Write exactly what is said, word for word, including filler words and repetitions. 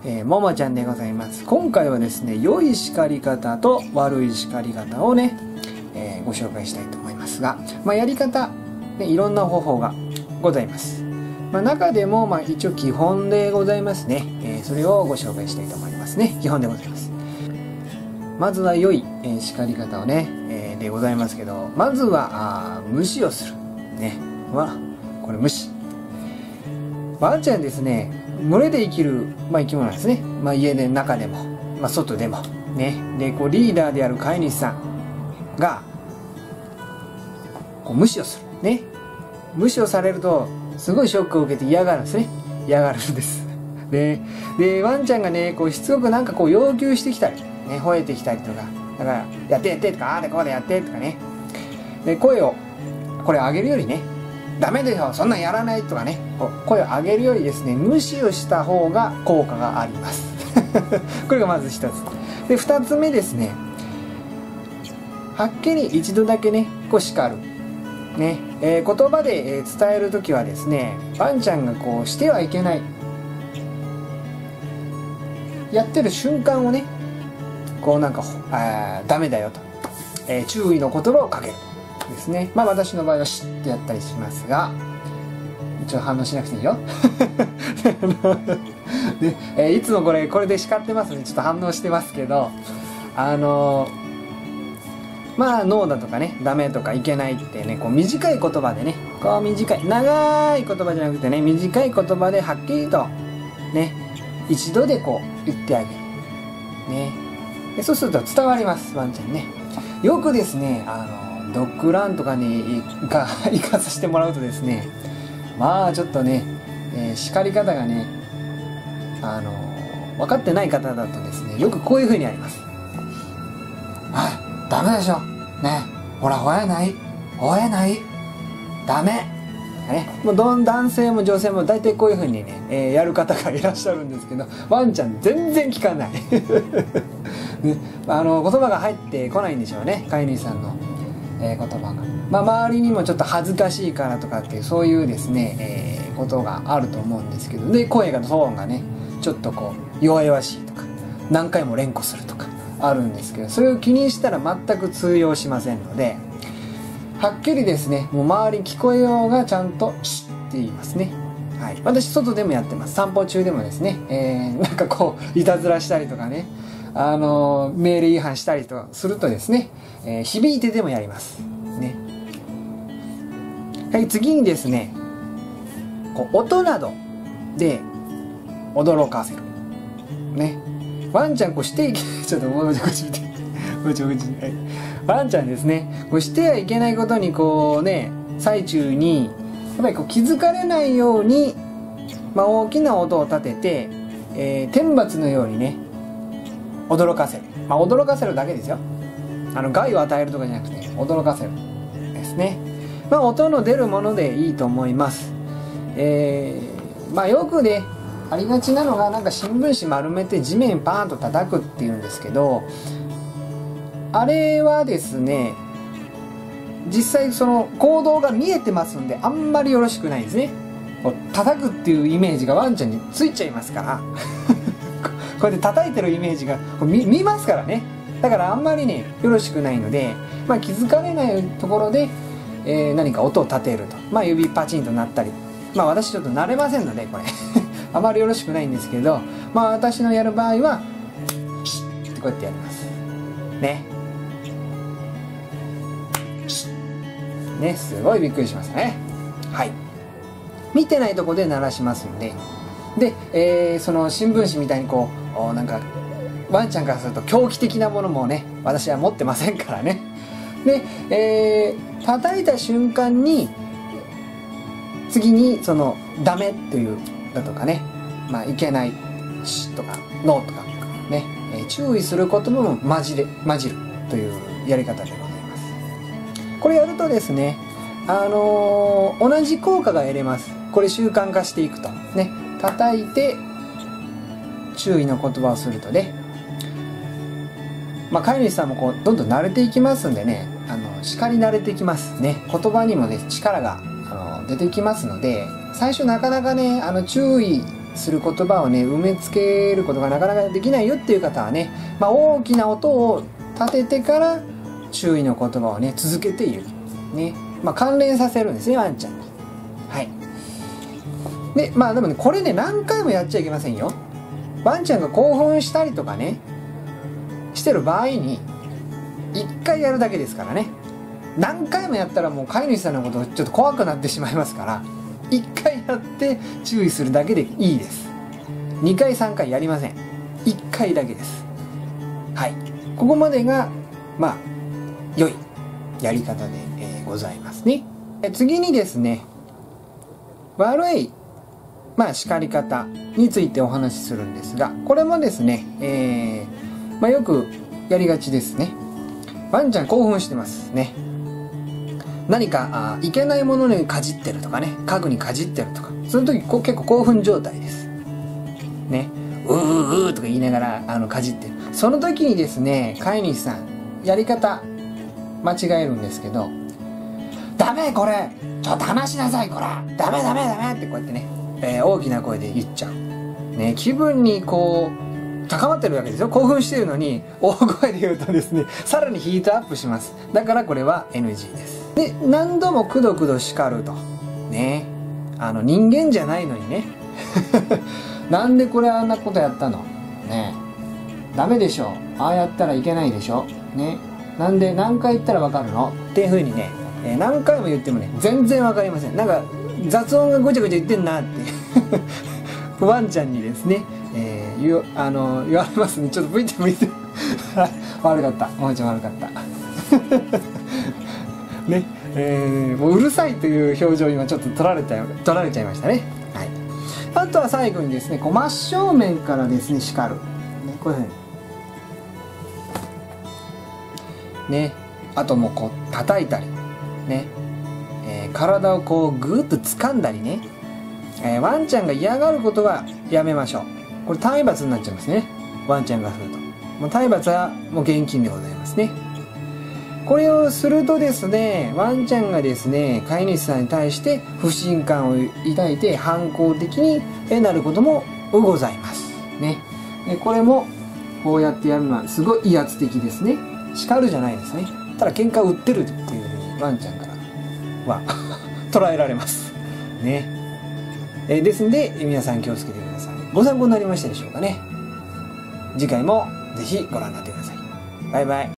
えー、ももちゃんでございます。今回はですね、良い叱り方と悪い叱り方をね、えー、ご紹介したいと思いますが、まあ、やり方、ね、いろんな方法がございます。まあ、中でも、まあ、一応基本でございますね、えー。それをご紹介したいと思いますね。基本でございます。まずは良い、えー、叱り方をね、えー、でございますけど、まずは、あ無視をする。ね。は、これ無視。ワンちゃんですね、群れで生きる、まあ、生き物なんですね。まあ、家で中でも、まあ、外でもね。でこうリーダーである飼い主さんがこう無視をするね。無視をされるとすごいショックを受けて嫌がるんですね。嫌がるんですででワンちゃんがねこうしつこくなんかこう要求してきたり、ね、吠えてきたりとか、だからやってやってとか、ああでこうでやってとかね。で声をこれ上げるよりね、ダメだよそんなんやらないとかね、こう声を上げるよりですね、無視をした方が効果がありますこれがまず一つで、二つ目ですね、はっきり一度だけねこう叱るね、えー、言葉で、えー、伝える時はですね、ワンちゃんがこうしてはいけないやってる瞬間をね、こうなんかあダメだよと、えー、注意の言葉をかけるですね。まあ私の場合はシッってやったりしますが、一応反応しなくていいよで、えー、いつもこれこれで叱ってますのでちょっと反応してますけど、あのー、まあノーだとかね、ダメとかいけないってね、こう短い言葉でね、こう短い長い言葉じゃなくてね、短い言葉ではっきりとね一度でこう言ってあげるね。でそうすると伝わります、ワンちゃんね。よくですね、あのドッグランとかに行かさせてもらうとですね、まあちょっとね、えー、叱り方がね、あの分かってない方だとですね、よくこういう風にあります。はい、ダメでしょね、ほら吠えない吠えないダメね、もうどん男性も女性も大体こういう風にね、えー、やる方がいらっしゃるんですけど、ワンちゃん全然聞かない、ね、あの言葉が入ってこないんでしょうね、飼い主さんの、えー、言葉が、まあ、周りにもちょっと恥ずかしいからとかっていうそういうですね、えー、ことがあると思うんですけど、で声がトーンがねちょっとこう弱々しいとか、何回も連呼するとかあるんですけど、それを気にしたら全く通用しませんので、はっきりですね、もう周り聞こえようがちゃんとシッって言いますね。はい、私外でもやってます。散歩中でもですね、えー、なんかこういたずらしたりとかね、あのー、命令違反したりとかするとですね、えー、響いてでもやりますね。はい、次にですね、こう音などで驚かせるね。ワンちゃんこうしていけちょっともうちょこち見てもうちょこち、はい、ワンちゃんですね、こうしてはいけないことにこうね最中にやっぱりこう気づかれないように、まあ、大きな音を立てて、えー、天罰のようにね驚かせる、まあ、驚かせるだけですよ。あの害を与えるとかじゃなくて驚かせるですね。まあ音の出るものでいいと思います。えー、まあよくねありがちなのが、なんか新聞紙丸めて地面パーンと叩くっていうんですけど、あれはですね実際その行動が見えてますんであんまりよろしくないですね。こう叩くっていうイメージがワンちゃんについちゃいますからこうやって叩いてるイメージがこう 見, 見ますからね。だからあんまりねよろしくないので、まあ、気づかれないところで、えー、何か音を立てると、まあ、指パチンと鳴ったり、まあ私ちょっと慣れませんのでこれあまりよろしくないんですけど、まあ私のやる場合はシッってこうやってやりますね。シッね、すごいびっくりしましたね。はい、見てないとこで鳴らしますので、で、えー、その新聞紙みたいにこうなんかワンちゃんからすると狂気的なものもね私は持ってませんからね。で、えー、叩いた瞬間に次にそのダメというだとかね、まあいけないしとかノーとかね、えー、注意することも混じれ混じるというやり方でございます。これやるとですね、あのー、同じ効果が得れます。これ習慣化していくとね、叩いて注意の言葉をするとね、まあ飼い主さんもこうどんどん慣れていきますんでね、あの叱り慣れていきますね。言葉にもね力があの出てきますので、最初なかなかねあの注意する言葉をね埋め付けることがなかなかできないよっていう方はね、まあ、大きな音を立ててから注意の言葉をね続けて言うね、まあ、関連させるんですね、ワンちゃんに。はい。でまあでもねこれね何回もやっちゃいけませんよ。ワンちゃんが興奮したりとかねしてる場合にいっかいやるだけですからね。何回もやったらもう飼い主さんのことちょっと怖くなってしまいますから、いっかいやって注意するだけでいいです。にかいさんかいやりません。いっかいだけです。はい。ここまでがまあ良いやり方で、えー、ございますね。え次にですね、悪いまあ叱り方についてお話しするんですが、これもですね、えーまあ、よくやりがちですね。ワンちゃん興奮してますね。何かあいけないものにかじってるとかね、家具にかじってるとか、その時こう結構興奮状態ですね。うーうーとか言いながらあのかじってる。その時にですね、飼い主さんやり方間違えるんですけど、ダメこれちょっと話しなさいこれダメダメダメってこうやってね、えー、大きな声で言っちゃうね。気分にこう高まってるわけですよ。興奮してるのに大声で言うとですね、さらにヒートアップします。だからこれは エヌジー です。で何度もくどくど叱るとね、あの人間じゃないのにねなんでこれあんなことやったのね、ダメでしょ、ああやったらいけないでしょね、なんで何回言ったらわかるのっていうふうにね、えー、何回も言ってもね全然わかりません。なんか雑音がごちゃごちゃ言ってんなってワンちゃんにですね、えー、言, あの言われますね。ちょっと ブイ て ブイ て悪かった、ワンちゃん悪かったね、えー、もううるさいという表情今ちょっと取られちゃ取られちゃいましたね。はい。あとは最後にですね、こう真正面からですね叱る、ね、こういうふうにね、あともうこう叩いたりね、えー、体をこうグーッと掴んだりね、えー、ワンちゃんが嫌がることはやめましょう。これ体罰になっちゃいますね、ワンちゃんがすると。もう体罰はもう厳禁でございますね。これをするとですね、ワンちゃんがですね飼い主さんに対して不信感を抱いて反抗的になることもございますね。でこれもこうやってやるのはすごい威圧的ですね。叱るじゃないですね。ただ喧嘩を売ってるっていうふうにワンちゃんからは捉えられますね。えー、ですんで皆さん気をつけてください。ご参考になりましたでしょうかね。次回もぜひご覧になってください。バイバイ。